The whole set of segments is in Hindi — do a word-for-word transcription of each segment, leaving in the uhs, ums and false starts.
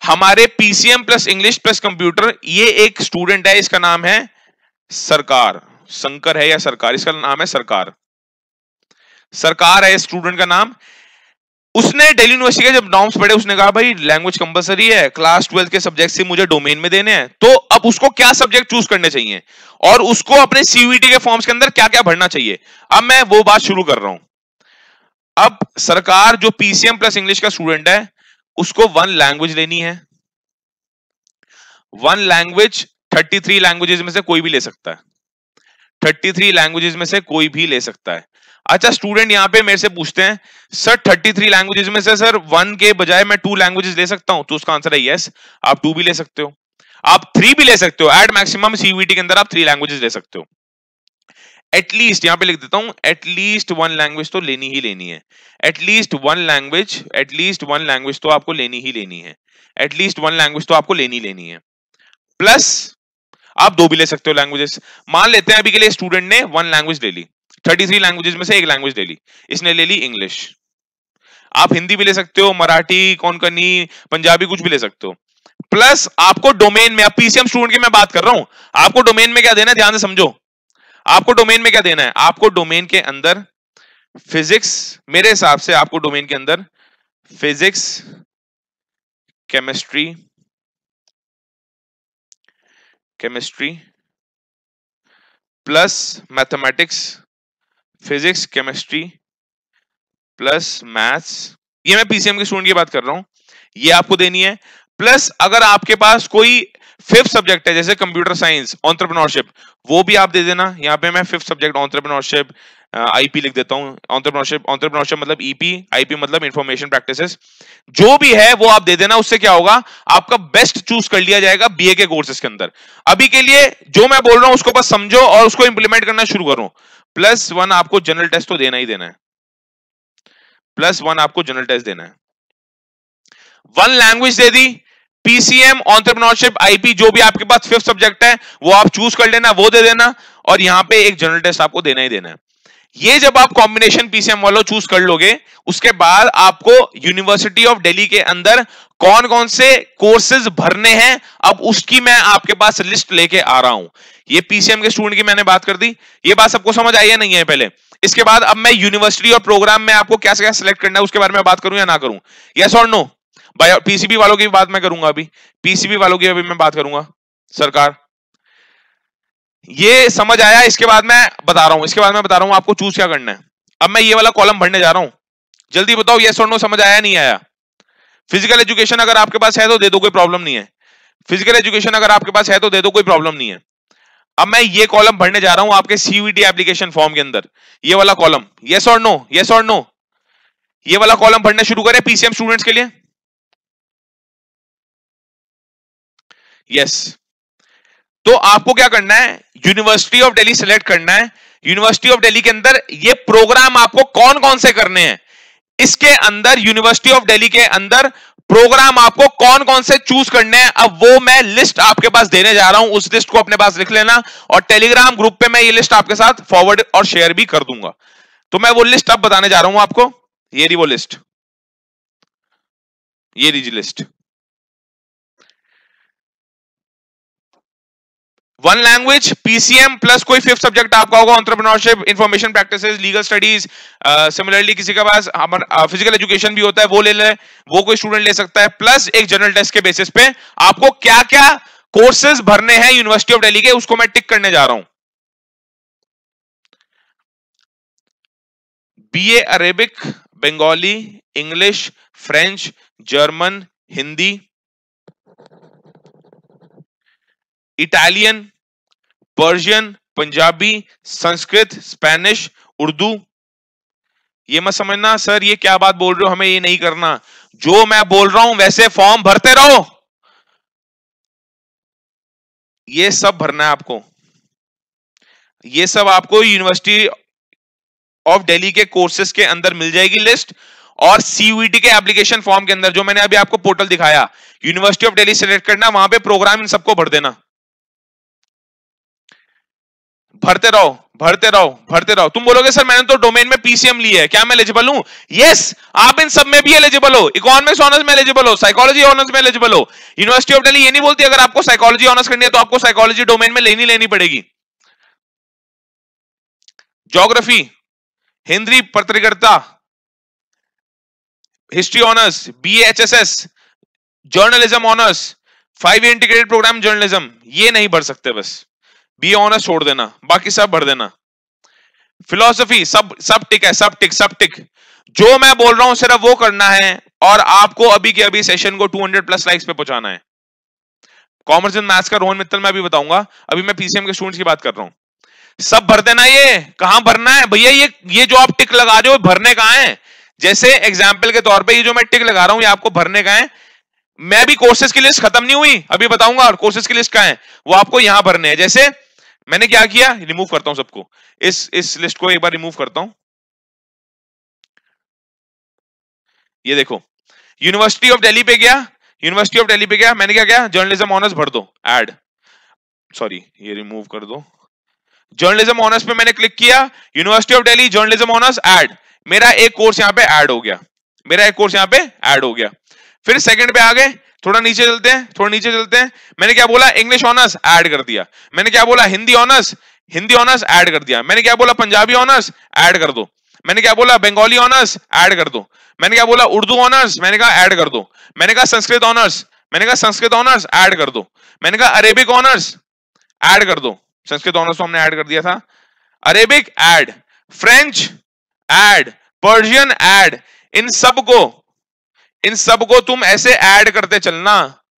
हमारे PCM plus English plus computer, ये एक स्टूडेंट है, इसका नाम है सरकार, शंकर है या सरकार, इसका नाम है सरकार, सरकार है स्टूडेंट का नाम। उसने दिल्ली यूनिवर्सिटी के जब नॉर्म्स पढ़े, उसने कहा भाई लैंग्वेज कंपलसरी है, क्लास ट्वेल्थ के सब्जेक्ट से मुझे डोमेन में देने हैं, तो अब उसको क्या सब्जेक्ट चूज करने चाहिए और उसको अपने सीयूईटी के फॉर्म्स के अंदर क्या क्या भरना चाहिए। अब मैं वो बात शुरू कर रहा हूं। अब सरकार जो पीसीएम प्लस इंग्लिश का स्टूडेंट है, उसको वन लैंग्वेज लेनी है। One language thirty three languages में से कोई भी ले सकता है, थर्टी थ्री लैंग्वेजेस में से कोई भी ले सकता है। अच्छा, स्टूडेंट यहां पे मेरे से पूछते हैं सर थर्टी थ्री लैंग्वेजेस में से सर वन के बजाय मैं टू लैंग्वेजेस ले सकता हूं? तो उसका आंसर है यस, आप टू भी ले सकते हो, आप थ्री भी ले सकते हो। एट मैक्सिमम सीयूईटी के अंदर आप थ्री लैंग्वेजेस ले सकते हो। एटलीस्ट यहां पे लिख देता हूं, एटलीस्ट वन लैंग्वेज तो लेनी ही लेनी है। At least one language, at least one language तो आपको लेनी ही लेनी है। एटलीस्ट वन लैंग्वेज तो आपको लेनी लेनी है। प्लस आप दो भी ले सकते हो लैंग्वेजेस। मान लेते हैं अभी के लिए स्टूडेंट ने वन लैंग्वेज ले ली, थर्टी थ्री लैंग्वेजेस में से एक लैंग्वेज ले ली, इसने ले ली इंग्लिश। आप हिंदी भी ले सकते हो, मराठी, कोंकणी, पंजाबी, कुछ भी ले सकते हो। प्लस आपको डोमेन में, अब पीसीएम स्टूडेंट की मैं बात कर रहा हूं, आपको डोमेन में क्या देना है, ध्यान से समझो। आपको डोमेन में क्या देना है, आपको डोमेन के अंदर फिजिक्स, मेरे हिसाब से आपको डोमेन के अंदर physics, chemistry, chemistry plus mathematics, physics chemistry plus maths, ये मैं पीसीएम के स्टूडेंट की बात कर रहा हूं, ये आपको देनी है। प्लस अगर आपके पास कोई फिफ्थ सब्जेक्ट है जैसे कंप्यूटर साइंस, एंटरप्रेन्योरशिप, वो भी आप दे देना। यहां पे मैं फिफ्थ सब्जेक्ट एंटरप्रेन्योरशिप, आईपी लिख देता हूं। एंटरप्रेन्योरशिप, एंटरप्रेन्योरशिप मतलब ईपी, आईपी मतलब इंफॉर्मेशन प्रैक्टिसेस, जो भी है वो आप दे देना। उससे क्या होगा, आपका बेस्ट चूज कर लिया जाएगा बीए के कोर्सेज के अंदर। अभी के लिए जो मैं बोल रहा हूं उसको बस समझो और उसको इंप्लीमेंट करना शुरू करो। प्लस वन आपको जनरल टेस्ट तो देना ही देना है, प्लस वन आपको जनरल टेस्ट देना है। वन लैंग्वेज दे दी, पीसीएम, एंटरप्रेन्योरशिप, आईपी, जो भी आपके पास फिफ्थ सब्जेक्ट है वो आप चूज कर लेना, वो दे देना, और यहां पे एक जनरल टेस्ट आपको देना ही देना है। ये जब आप कॉम्बिनेशन पीसीएम वालों चूज कर लोगे, उसके बाद आपको यूनिवर्सिटी ऑफ दिल्ली के अंदर कौन कौन से कोर्सेज भरने हैं, अब उसकी मैं आपके पास लिस्ट लेके आ रहा हूं। ये पीसीएम के स्टूडेंट की मैंने बात कर दी, ये बात सबको समझ आई है नहीं है पहले? इसके बाद अब मैं यूनिवर्सिटी और प्रोग्राम में आपको क्या क्या सिलेक्ट करना है उसके बारे में बात करूं या ना करूं, यस और नो? पीसीबी वालों की बात मैं करूंगा, अभी पीसीबी वालों की अभी मैं बात करूंगा। सरकार, ये समझ आया? इसके बाद मैं बता रहा हूं, इसके बाद मैं बता रहा हूं आपको चूज क्या करना है। अब मैं ये वाला कॉलम भरने जा रहा हूं, जल्दी बताओ यस और नो, समझ आया नहीं आया? फिजिकल एजुकेशन अगर आपके पास है तो दे दो, कोई प्रॉब्लम नहीं है। फिजिकल एजुकेशन अगर आपके पास है तो दे दो, कोई प्रॉब्लम नहीं है। अब मैं ये कॉलम भरने जा रहा हूं आपके सीयूईटी एप्लीकेशन फॉर्म के अंदर, ये वाला कॉलम, यस और नो, यस और नो, ये वाला कॉलम भरना शुरू करें पीसीएम स्टूडेंट्स के लिए। यस, तो आपको क्या करना है, यूनिवर्सिटी ऑफ दिल्ली सिलेक्ट करना है। यूनिवर्सिटी ऑफ दिल्ली के अंदर ये प्रोग्राम आपको कौन कौन से करने हैं, इसके अंदर यूनिवर्सिटी ऑफ दिल्ली के अंदर प्रोग्राम आपको कौन कौन से चूज करने हैं, अब वो मैं लिस्ट आपके पास देने जा रहा हूं। उस लिस्ट को अपने पास लिख लेना और टेलीग्राम ग्रुप पे मैं ये लिस्ट आपके साथ फॉरवर्ड और शेयर भी कर दूंगा। तो मैं वो लिस्ट अब बताने जा रहा हूं आपको, ये रही वो लिस्ट, ये रही list. One language, PCM plus कोई फिफ्थ सब्जेक्ट आपका होगा, entrepreneurship, information practices, legal studies, similarly किसी के पास फिजिकल एजुकेशन भी होता है वो ले ले, वो कोई स्टूडेंट ले सकता है। प्लस एक जनरल टेस्ट के बेसिस पे आपको क्या क्या कोर्सेज भरने हैं यूनिवर्सिटी ऑफ दिल्ली के, उसको मैं टिक करने जा रहा हूं। BA Arabic, Bengali, English, French, German, Hindi, Italian, Persian, Punjabi, Sanskrit, Spanish, Urdu. ये मत समझना सर ये क्या बात बोल रहे हो, हमें ये नहीं करना, जो मैं बोल रहा हूं वैसे फॉर्म भरते रहो। ये सब भरना है आपको, ये सब आपको यूनिवर्सिटी ऑफ दिल्ली के कोर्सेज के अंदर मिल जाएगी लिस्ट, और सीयूईटी के एप्लीकेशन फॉर्म के अंदर जो मैंने अभी आपको पोर्टल दिखाया, यूनिवर्सिटी ऑफ दिल्ली सेलेक्ट करना, वहां पे प्रोग्राम इन सबको भर देना। भरते रहो भरते रहो भरते रहो। तुम बोलोगे सर मैंने तो डोमेन में पीसीएम लिया है, क्या मैं एलिजिबल हूं? यस, आप इन सब में भी एलिजिबल हो। इकोनॉमिक्स ऑनर्स में एलिजिबल हो, साइकोलॉजी ऑनर्स में एलिजिबल हो। यूनिवर्सिटी ऑफ दिल्ली ये नहीं बोलती अगर आपको साइकोलॉजी ऑनर्स करनी है तो आपको साइकोलॉजी डोमेन में लेनी लेनी पड़ेगी। ज्योग्राफी, हिंदी पत्रकारिता, history honours, BA HSS, journalism honours, five year integrated programme journalism, ये नहीं भर सकते। बस बी ऑनर्स छोड़ देना, बाकी सब भर देना। फिलोसफी सब सब टिक है, सब टिक सब टिक। जो मैं बोल रहा हूं सिर्फ वो करना है और आपको अभी के अभी सेशन को टू हंड्रेड प्लस लाइक्स पे पहुंचाना है। कॉमर्स एंड मैथ्स का रोहन मित्तल मैं अभी बताऊंगा, अभी मैं पीसीएम के स्टूडेंट्स की बात कर रहा हूं। सब भर देना। ये कहां भरना है भैया? ये ये जो आप टिक लगा रहे हो भरने कहां है? जैसे एग्जाम्पल के तौर पे ये जो मैं टिक लगा रहा हूं ये आपको भरने का है। मैं भी कोर्सेज की लिस्ट खत्म नहीं हुई, अभी बताऊंगा और कोर्सेज की लिस्ट कहां है वो आपको यहां भरने हैं। जैसे मैंने क्या किया, रिमूव करता हूं सबको, इस इस लिस्ट को एक बार रिमूव करता हूं। ये देखो यूनिवर्सिटी ऑफ दिल्ली पे गया, यूनिवर्सिटी ऑफ दिल्ली पे गया, मैंने क्या किया, जर्नलिज्म ऑनर्स भर दो, ऐड, सॉरी ये रिमूव कर दो। जर्नलिज्म ऑनर्स पे मैंने क्लिक किया, university of Delhi journalism honours add, मेरा एक कोर्स यहां पे ऐड हो गया, मेरा एक कोर्स यहां पे ऐड हो गया। फिर सेकंड पे आ गए, थोड़ा नीचे चलते हैं, थोड़ा नीचे चलते हैं। मैंने क्या बोला, इंग्लिश ऑनर्स ऐड कर दिया। मैंने क्या बोला, Hindi honours, Hindi honours add कर दिया। मैंने क्या बोला, पंजाबी ऑनर्स ऐड कर दो। मैंने क्या बोला, बंगाली ऑनर्स ऐड कर दो। मैंने क्या बोला, उर्दू ऑनर्स, मैंने कहा ऐड कर दो। मैंने कहा संस्कृत ऑनर्स, मैंने कहा संस्कृत ऑनर्स ऐड कर दो। मैंने कहा अरेबिक ऑनर्स ऐड कर दो, संस्कृत ऑनर्स तो हमने ऐड कर दिया था। Arabic add, French add, Persian add, इन सबको इन सबको तुम ऐसे ऐड करते चलना,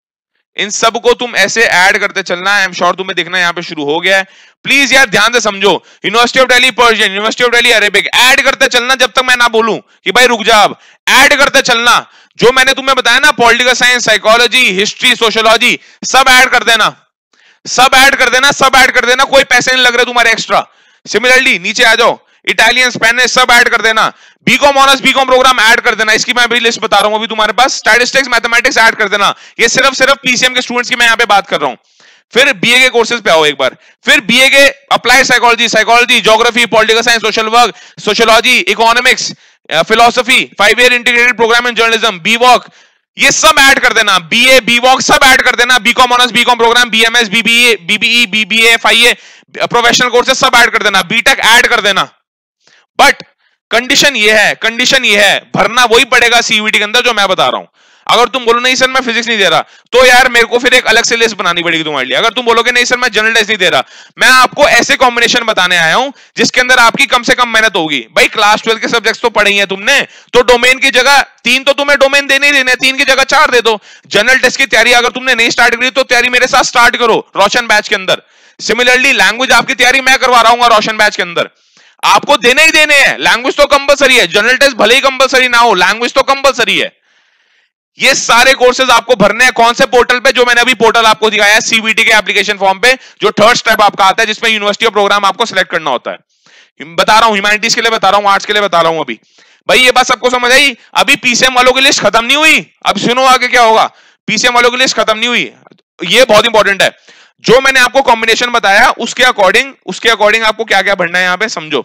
इन सबको तुम ऐसे ऐड करते चलना। आई एम श्योर तुम्हें दिखना यहां पे शुरू हो गया है। प्लीज यार ध्यान से समझो, university of Delhi Persian, university of Delhi Arabic, add करते चलना जब तक मैं ना बोलूं कि भाई रुक जा, अब ऐड करते चलना। जो मैंने तुम्हें बताया ना, political science, psychology, history, sociology, सब ऐड कर देना, सब ऐड कर देना, सब ऐड कर देना, कोई पैसे नहीं लग रहे तुम्हारे एक्स्ट्रा। सिमिलरली नीचे आ जाओ, इटालियन, स्पेनिश सब ऐड कर देना। BCom honours, BCom programme add कर देना, इसकी मैं अभी लिस्ट बता रहा हूं अभी तुम्हारे पास। स्टैटिस्टिक्स, मैथमेटिक्स ऐड कर देना। ये सिर्फ सिर्फ पीसीएम के स्टूडेंट्स की मैं यहां पे बात कर रहा हूं। फिर बीए के कोर्सेज पे आओ एक बार, फिर बीए के applied psychology, psychology, geography, political science, social work, sociology, economics, philosophy, five year integrated programme in journalism, B voc, ये सब ऐड कर देना। बीए, बी वॉक सब ऐड कर देना। BCom honours, BCom programme, BMS, BBA, BBE, BBA, FIA, professional courses सब ऐड कर देना। बीटेक ऐड कर देना। बट कंडीशन ये है, कंडीशन ये है, भरना वही पड़ेगा सीयूईटी के अंदर जो मैं बता रहा हूं। अगर तुम बोलो नहीं सर मैं फिजिक्स नहीं दे रहा, तो यार मेरे को फिर एक अलग से लिस्ट बनानी पड़ेगी तुम्हारे लिए। अगर तुम बोलोगे नहीं सर मैं जनरल टेस्ट नहीं दे रहा, मैं आपको ऐसे कॉम्बिनेशन बताने आया हूं जिसके अंदर आपकी कम से कम मेहनत होगी। भाई क्लास ट्वेल्थ के सब्जेक्ट्स तो पढ़े ही हैं तुमने, तो डोमेन की जगह तीन तो तुम्हें डोमेन देने ही देने, तीन की जगह चार दे दो। जनरल टेस्ट की तैयारी अगर तुमने नहीं स्टार्ट करी तो तैयारी मेरे साथ स्टार्ट करो रोशन बैच के अंदर। सिमिलरली लैंग्वेज आपकी तैयारी मैं करवा रहा हूँ रोशन बैच के अंदर, आपको देने ही देने हैं। लैंग्वेज तो कंपलसरी है, जनरल टेस्ट भले ही कंपलसरी ना हो, लैंग्वेज तो कंपलसरी है। ये सारे कोर्सेज आपको भरने हैं। कौन से पोर्टल पे? जो मैंने अभी पोर्टल आपको दिखाया है, सीबीटी के एप्लीकेशन फॉर्म पे, जो थर्ड स्टेप आपका आता है जिसमें यूनिवर्सिटी ऑफ प्रोग्राम आपको सिलेक्ट करना होता है। बता रहा हूं, ह्यूमैनिटीज के लिए बता रहा हूं, आर्ट्स के लिए बता रहा हूं। अभी भाई ये बात सबको समझ आई? अभी पीसीएम वालों की लिस्ट खत्म नहीं हुई, अब सुनो आगे क्या होगा। पीसीएम वालों की लिस्ट खत्म नहीं हुई, ये बहुत इंपॉर्टेंट है। जो मैंने आपको कॉम्बिनेशन बताया उसके अकॉर्डिंग उसके अकॉर्डिंग आपको क्या क्या भरना है यहां पे समझो।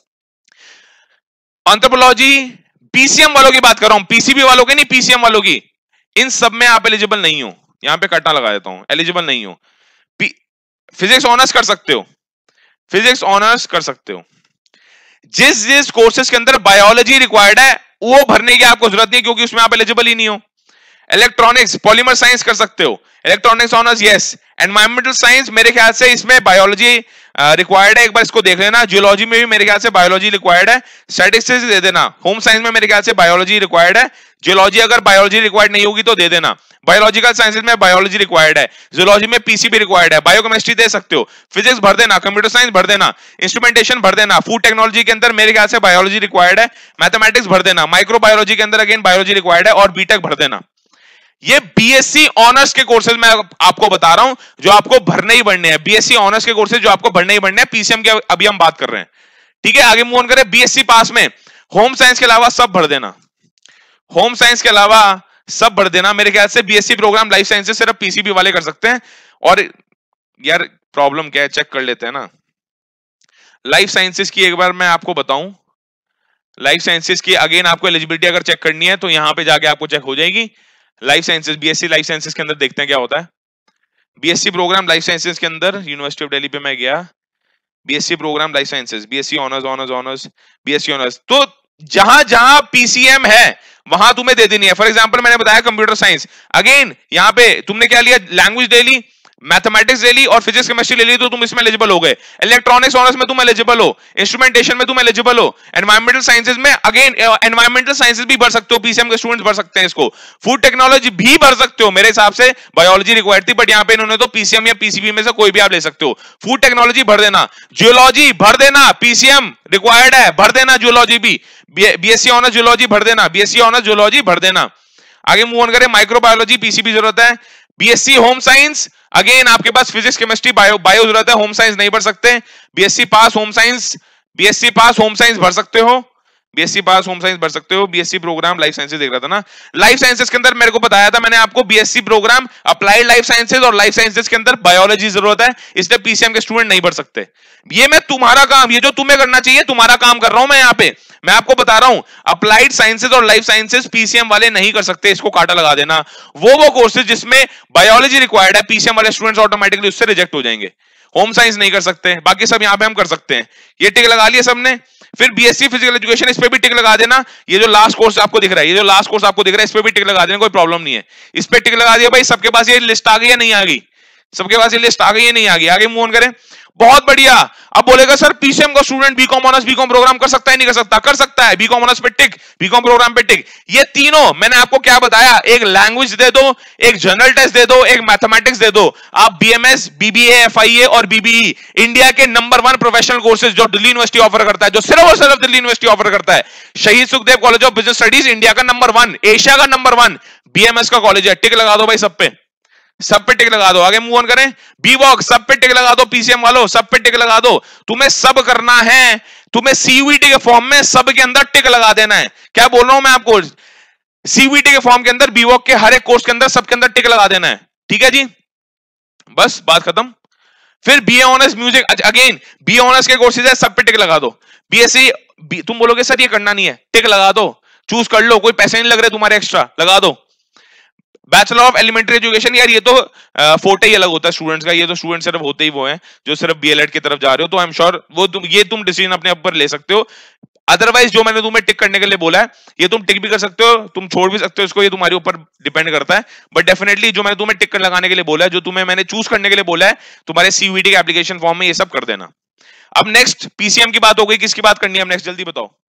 एंथ्रोपोलॉजी, पीसीएम वालों की बात कर रहा हूं, पीसीबी वालों की नहीं, पीसीएम वालों की। इन सब में आप एलिजिबल नहीं हो, यहां पे कटना लगा देता हूं, एलिजिबल नहीं हो। फिजिक्स ऑनर्स कर सकते हो, फिजिक्स ऑनर्स कर सकते हो। जिस जिस कोर्सेज के अंदर बायोलॉजी रिक्वायर्ड है वो भरने की आपको जरूरत नहीं, क्योंकि उसमें आप एलिजिबल ही नहीं हो। इलेक्ट्रॉनिक्स, पॉलीमर साइंस कर सकते हो, electronics honours yes. Environmental science मेरे ख्याल से इसमें बायोलॉजी रिक्वायर्ड है, एक बार इसको देख लेना। जियोलॉजी में भी मेरे ख्याल से बायोलॉजी रिक्वायर्ड है, स्टैटिस्टिक्स दे देना। होम साइंस में मेरे ख्याल से बायोलॉजी रिक्वायर्ड है, जियोलॉजी अगर बायोलॉजी रिक्वायर्ड नहीं होगी तो दे देना। बायोलॉजिकल साइंसेज में बायोलॉजी रिक्वायर्ड है, जियोलॉजी में पीसीबी रिक्वायर्ड है, बायोकेमिस्ट्री दे सकते हो, फिजिक्स भर देना, कंप्यूटर साइंस भर देना, इंस्ट्रूमेंटेशन भर देना, फूड टेक्नोलॉजी के अंदर मेरे ख्याल से बायोलॉजी रिक्वायर्ड है, मैथमेटिक्स भर देना, माइक्रोबायोलॉजी के अंदर अगेन बायोलॉजी रिक्वायर्ड है, और बीटेक भर देना। ये बीएससी ऑनर्स के कोर्सेज मैं आपको बता रहा हूं जो आपको भरने ही भरने हैं। बीएससी ऑनर्स के कोर्सेज जो आपको भरने ही भरने हैं, पीसीएम के अभी हम बात कर रहे हैं, ठीक है। आगे मूव ऑन करें। बीएससी पास में होम साइंस के अलावा सब भर देना, होम साइंस के अलावा सब भर देना। मेरे ख्याल से बीएससी प्रोग्राम लाइफ साइंसेज सिर्फ पीसीबी वाले कर सकते हैं। और यार प्रॉब्लम क्या है चेक कर लेते हैं ना, लाइफ साइंसेस की एक बार मैं आपको बताऊं, लाइफ साइंसेस की अगेन आपको एलिजिबिलिटी अगर चेक करनी है तो यहां पे जाके आपको चेक हो जाएगी। Life sciences BSc life sciences के अंदर देखते हैं क्या होता है। बीएससी प्रोग्राम लाइफ साइंसेस के अंदर यूनिवर्सिटी ऑफ दिल्ली पे मैं गया, BSc programme life sciences, BSc honours honours honours BSc honours, तो जहां जहां पीसीएम है वहां तुम्हें दे देनी है। फॉर एग्जांपल मैंने बताया कंप्यूटर साइंस, अगेन यहां पे तुमने क्या लिया, लैंग्वेज ले ली, मैथमेटिक्स ले ली और फिजिक्स केमिस्ट्री ले ली, तो तुम इसमें एलिजिबल हो गए। इलेक्ट्रॉनिक्स ऑनर्स में तुम एलिजिबल हो, इंस्ट्रूमेंटेशन में तुम एलिजिबल हो, एनवायरमेंटल साइंसेज में अगेन एनवायरमेंटल साइंसेज भी भर सकते हो, पीसीएम के स्टूडेंट्स भर सकते हैं इसको। फूड टेक्नोलॉजी भी भर सकते हो, मेरे हिसाब से बायोलॉजी रिक्वायर्ड थी बट यहां पे इन्होंने तो पीसीएम या पीसीबी में से कोई भी आप ले सकते हो। फूड टेक्नोलॉजी भर देना, जियोलॉजी भर देना, पीसीएम रिक्वायर्ड है, भर देना जियोलॉजी भी, बीएससी ऑनर्स जियोलॉजी भर देना, बीएससी ऑनर्स जियोलॉजी भर देना। आगे मूव ऑन करें, माइक्रोबायोलॉजी पीसीबी जरूरत है, बीएससी होम साइंस, अगेन आपके पास फिजिक्स केमिस्ट्री बायो बायो जरूरत है, होम साइंस नहीं भर सकते, BSc pass home science, BSc pass home science भर सकते हो, बीएससी पास होम साइंस भर सकते हो। बीएससी प्रोग्राम लाइफ साइंसेज देख रहा था ना, लाइफ साइंसेज के अंदर मेरे को बताया था मैंने आपको, BSc programme applied life sciences और लाइफ साइंसेज के अंदर बायोलॉजी जरूरत है, इसलिए पीसीएम के स्टूडेंट नहीं भर सकते। ये मैं तुम्हारा काम, ये जो तुम्हें करना चाहिए तुम्हारा काम कर रहा हूं मैं यहाँ पे, मैं आपको बता रहा हूं अप्लाइड साइंसेज और लाइफ साइंसेज पीसीएम वाले नहीं कर सकते, इसको काटा लगा देना। वो वो कोर्सेज जिसमें बायोलॉजी रिक्वायर्ड है, पीसीएम वाले स्टूडेंट्स ऑटोमेटिकली उससे रिजेक्ट हो जाएंगे। होम साइंस नहीं कर सकते, बाकी सब यहां पे हम कर सकते हैं। ये टिक लगा लिया सबने। फिर बीएससी फिजिकल एजुकेशन, इस पे भी टिक लगा देना। ये जो लास्ट कोर्स आपको दिख रहा है, ये जो लास्ट कोर्स आपको दिख रहा है, इस पे भी टिक लगा देना, कोई प्रॉब्लम नहीं है। इस पे टिक लगा दिया भाई, सबके पास ये लिस्ट आ गई या नहीं आ गई, सबके पास ये लिस्ट आ गई है नहीं आ गई। आगे मूव ऑन करें, बहुत बढ़िया। अब बोलेगा सर पीसीएम का student BCom honours BCom programme कर सकता है नहीं कर सकता, कर सकता है, बीकॉम ऑनर्स पे टिक, बीकॉम प्रोग्राम पे टिक। ये तीनों मैंने आपको क्या बताया, एक लैंग्वेज दे दो, एक जनरल टेस्ट दे दो, एक मैथमेटिक्स दे दो, आप बीएमएस बीबीए एफआईए और बीबीई इंडिया के नंबर वन प्रोफेशनल कोर्सेज जो दिल्ली यूनिवर्सिटी ऑफर करता है, जो सिर्फ और सिर्फ दिल्ली यूनिवर्सिटी ऑफर करता है, Shaheed Sukhdev college of business studies India का नंबर वन, एशिया का नंबर वन बीएमएस का कॉलेज है। टिक लगा दो भाई सब पे, सब पे टिक लगा दो। आगे मूव ऑन करें, बीवॉक सब पे टिक लगा दो, पीसीएम वालों सब पे टिक लगा दो। तुम्हें सब करना है, तुम्हें सीयूईटी के फॉर्म में सब के अंदर टिक लगा देना है। क्या बोल रहा हूं मैं आपको, सीयूईटी के फॉर्म के अंदर बीवॉक के हर एक कोर्स के अंदर सबके अंदर टिक लगा देना है, ठीक है जी, बस बात खत्म। फिर BA honours music, again BA honours के कोर्सेज है, सब पे टिक लगा दो। बीएससी, तुम बोलोगे सर ये करना नहीं है, टिक लगा दो, चूज कर लो, कोई पैसे नहीं लग रहे तुम्हारे एक्स्ट्रा, लगा दो। बैचलर ऑफ एलिमेंट्री एजुकेशन, यार ये तो फोटे ही अलग होता है स्टूडेंट्स का, ये तो स्टूडेंट सिर्फ होते ही वो हैं जो सिर्फ बीएलएड की तरफ जा रहे हो, तो आई एम श्योर वो तुम ये तुम डिसीजन अपने ऊपर ले सकते हो। अदरवाइज जो मैंने तुम्हें टिक करने के लिए बोला है ये तुम टिक भी कर सकते हो, तुम छोड़ भी सकते हो इसको, ये तुम्हारे ऊपर डिपेंड करता है। बट डेफिनेटली जो मैंने तुम्हें टिक कर लगाने के लिए बोला है, जो तुम्हें मैंने चूज करने के लिए बोला है, तुम्हारे सीयूईटी के एप्लीकेशन फॉर्म में ये सब कर देना। अब नेक्स्ट पीसीएम की बात हो गई, किसकी बात करनी है अब नेक्स्ट, जल्दी बताओ।